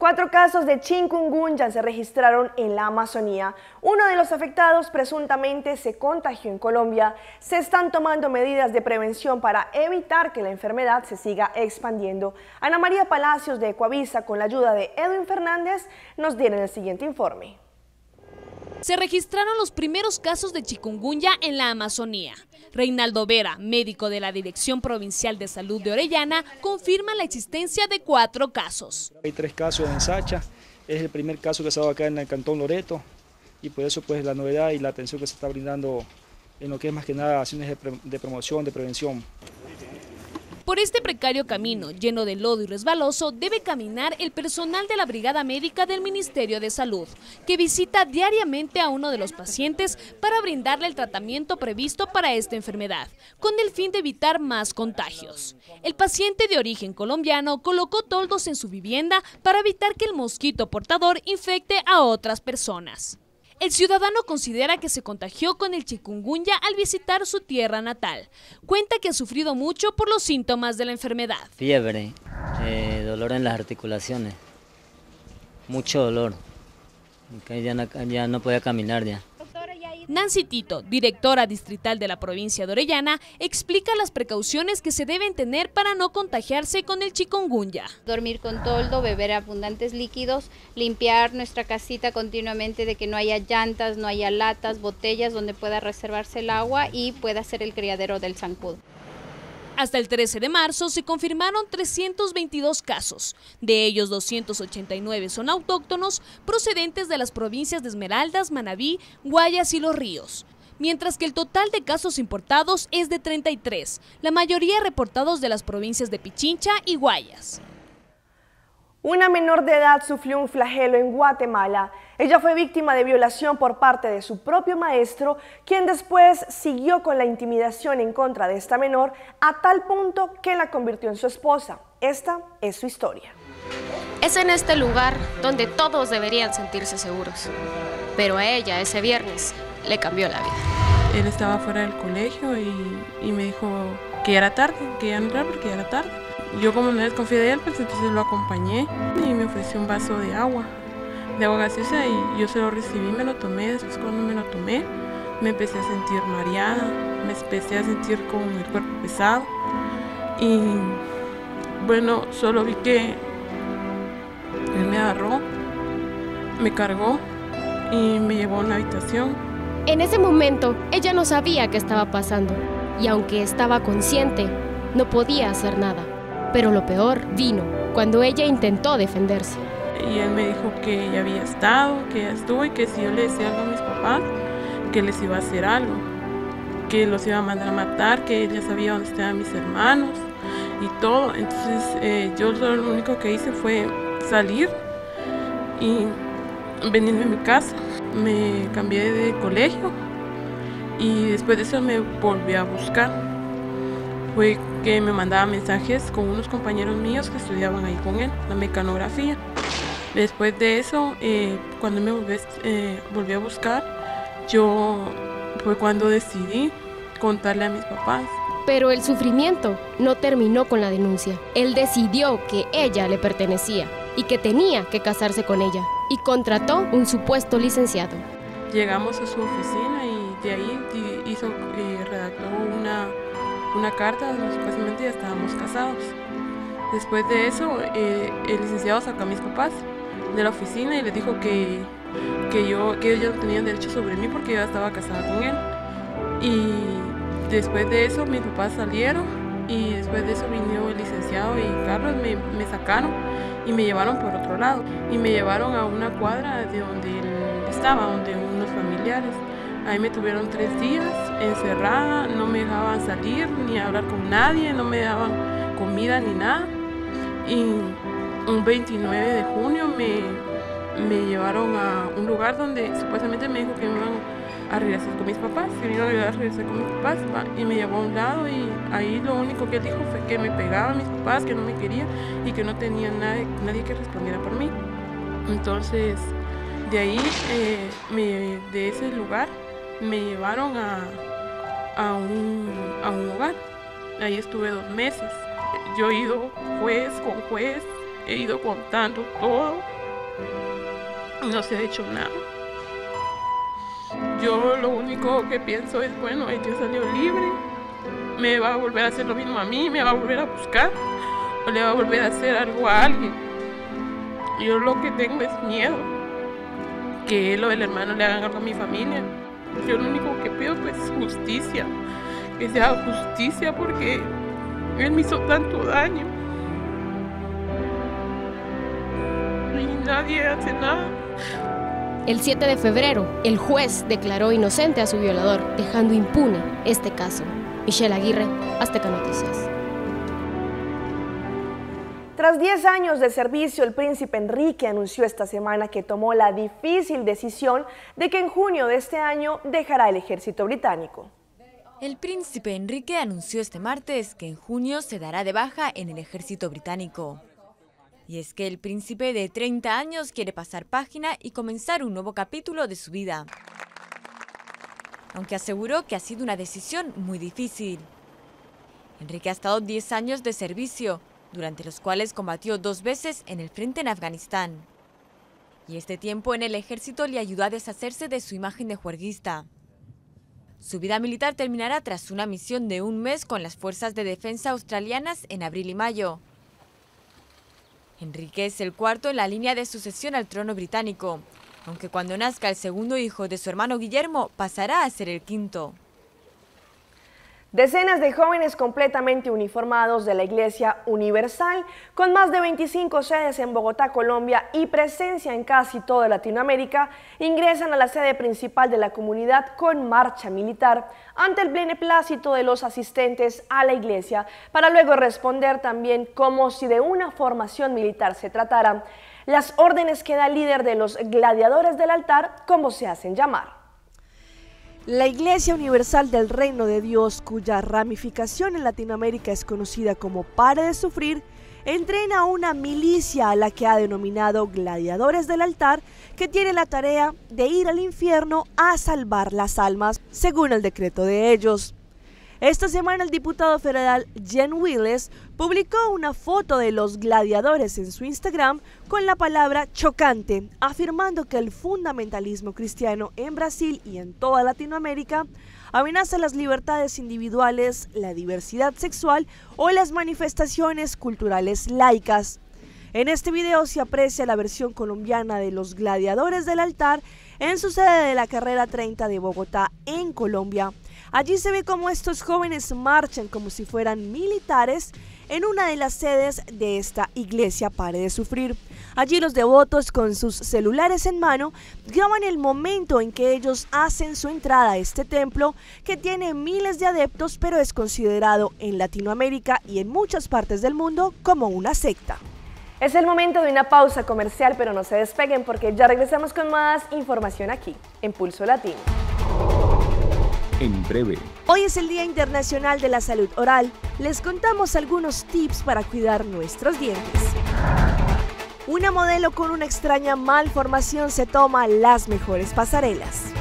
4 casos de chikungunya se registraron en la Amazonía. Uno de los afectados presuntamente se contagió en Colombia. Se están tomando medidas de prevención para evitar que la enfermedad se siga expandiendo. Ana María Palacios de Ecuavisa, con la ayuda de Edwin Fernández, nos tiene el siguiente informe. Se registraron los primeros casos de chikungunya en la Amazonía. Reinaldo Vera, médico de la Dirección Provincial de Salud de Orellana, confirma la existencia de 4 casos. Hay 3 casos en Sacha, es el primer caso que se ha dado acá en el Cantón Loreto y por eso pues la novedad y la atención que se está brindando en lo que es más que nada acciones de promoción, de prevención. Por este precario camino, lleno de lodo y resbaloso, debe caminar el personal de la Brigada Médica del Ministerio de Salud, que visita diariamente a uno de los pacientes para brindarle el tratamiento previsto para esta enfermedad, con el fin de evitar más contagios. El paciente de origen colombiano colocó toldos en su vivienda para evitar que el mosquito portador infecte a otras personas. El ciudadano considera que se contagió con el chikungunya al visitar su tierra natal. Cuenta que ha sufrido mucho por los síntomas de la enfermedad. Fiebre, dolor en las articulaciones, mucho dolor, ya no podía caminar ya. Nancy Tito, directora distrital de la provincia de Orellana, explica las precauciones que se deben tener para no contagiarse con el chikungunya. Dormir con toldo, beber abundantes líquidos, limpiar nuestra casita continuamente de que no haya llantas, no haya latas, botellas donde pueda reservarse el agua y pueda ser el criadero del zancudo. Hasta el 13 de marzo se confirmaron 322 casos, de ellos 289 son autóctonos procedentes de las provincias de Esmeraldas, Manabí, Guayas y Los Ríos, mientras que el total de casos importados es de 33, la mayoría reportados de las provincias de Pichincha y Guayas. Una menor de edad sufrió un flagelo en Guatemala. Ella fue víctima de violación por parte de su propio maestro, quien después siguió con la intimidación en contra de esta menor a tal punto que la convirtió en su esposa. Esta es su historia. Es en este lugar donde todos deberían sentirse seguros, pero a ella ese viernes le cambió la vida. Él estaba fuera del colegio y me dijo que ya era tarde, que ya no era porque ya era tarde. Yo como no desconfié de él, pues entonces lo acompañé y me ofreció un vaso de agua gaseosa y yo se lo recibí, me lo tomé. Después cuando me lo tomé me empecé a sentir mareada, me empecé a sentir con el cuerpo pesado y bueno, solo vi que él me agarró, me cargó y me llevó a una habitación. En ese momento ella no sabía qué estaba pasando y aunque estaba consciente, no podía hacer nada. Pero lo peor vino cuando ella intentó defenderse. Y él me dijo que ya había estado, que ya estuvo y que si yo le decía algo a mis papás, que les iba a hacer algo, que los iba a mandar a matar, que él ya sabía dónde estaban mis hermanos y todo. Entonces yo lo único que hice fue salir y venirme a mi casa. Me cambié de colegio y después de eso me volví a buscar. Fue que me mandaba mensajes con unos compañeros míos que estudiaban ahí con él, la mecanografía. Después de eso, cuando me volví a buscar, fue cuando decidí contarle a mis papás. Pero el sufrimiento no terminó con la denuncia. Él decidió que ella le pertenecía y que tenía que casarse con ella y contrató un supuesto licenciado. Llegamos a su oficina y de ahí redactó una carta donde supuestamente ya estábamos casados. Después de eso, el licenciado sacó a mis papás de la oficina y les dijo que ellos ya no tenían derecho sobre mí porque yo ya estaba casada con él. Y después de eso mis papás salieron y después de eso vino el licenciado y Carlos me sacaron y me llevaron por otro lado y me llevaron a una cuadra de donde él estaba, donde unos familiares. Ahí me tuvieron 3 días encerrada, no me dejaban salir ni hablar con nadie, no me daban comida ni nada. Y un 29 de junio me llevaron a un lugar donde supuestamente me dijo que me iban a regresar con mis papás, que me iban a ayudar a regresar con mis papás, y me llevó a un lado y ahí lo único que él dijo fue que me pegaban mis papás, que no me querían y que no tenía nadie que respondiera por mí. Entonces de ahí, de ese lugar, me llevaron a un hogar. Ahí estuve 2 meses. Yo he ido juez con juez, he ido contando todo. No se ha hecho nada. Yo lo único que pienso es, bueno, ella salió libre, me va a volver a hacer lo mismo a mí, me va a volver a buscar, o le va a volver a hacer algo a alguien. Yo lo que tengo es miedo, que lo del hermano le hagan algo a mi familia. Yo lo único que pido pues justicia, que se haga justicia porque él me hizo tanto daño y nadie hace nada. El 7 de febrero, el juez declaró inocente a su violador, dejando impune este caso. Michelle Aguirre, Azteca Noticias. Tras 10 años de servicio, el príncipe Enrique anunció esta semana que tomó la difícil decisión de que en junio de este año dejará el ejército británico. El príncipe Enrique anunció este martes que en junio se dará de baja en el ejército británico. Y es que el príncipe de 30 años quiere pasar página y comenzar un nuevo capítulo de su vida. Aunque aseguró que ha sido una decisión muy difícil. Enrique ha estado 10 años de servicio, durante los cuales combatió 2 veces en el frente en Afganistán. Y este tiempo en el ejército le ayudó a deshacerse de su imagen de juerguista. Su vida militar terminará tras una misión de 1 mes con las fuerzas de defensa australianas en abril y mayo. Enrique es el cuarto en la línea de sucesión al trono británico, aunque cuando nazca el segundo hijo de su hermano Guillermo pasará a ser el quinto. Decenas de jóvenes completamente uniformados de la Iglesia Universal, con más de 25 sedes en Bogotá, Colombia y presencia en casi toda Latinoamérica, ingresan a la sede principal de la comunidad con marcha militar ante el beneplácito de los asistentes a la iglesia, para luego responder también como si de una formación militar se tratara, las órdenes que da el líder de los gladiadores del altar, como se hacen llamar. La Iglesia Universal del Reino de Dios, cuya ramificación en Latinoamérica es conocida como Pare de Sufrir, entrena a una milicia a la que ha denominado Gladiadores del Altar, que tiene la tarea de ir al infierno a salvar las almas, según el decreto de ellos. Esta semana el diputado federal Jen Willis publicó una foto de los gladiadores en su Instagram con la palabra chocante, afirmando que el fundamentalismo cristiano en Brasil y en toda Latinoamérica amenaza las libertades individuales, la diversidad sexual o las manifestaciones culturales laicas. En este video se aprecia la versión colombiana de los gladiadores del altar en su sede de la carrera 30 de Bogotá, en Colombia. Allí se ve cómo estos jóvenes marchan como si fueran militares en una de las sedes de esta iglesia Pare de Sufrir. Allí los devotos, con sus celulares en mano, graban el momento en que ellos hacen su entrada a este templo, que tiene miles de adeptos, pero es considerado en Latinoamérica y en muchas partes del mundo como una secta. Es el momento de una pausa comercial, pero no se despeguen porque ya regresamos con más información aquí, en Pulso Latino. En breve. Hoy es el Día Internacional de la Salud Oral. Les contamos algunos tips para cuidar nuestros dientes. Una modelo con una extraña malformación se toma las mejores pasarelas.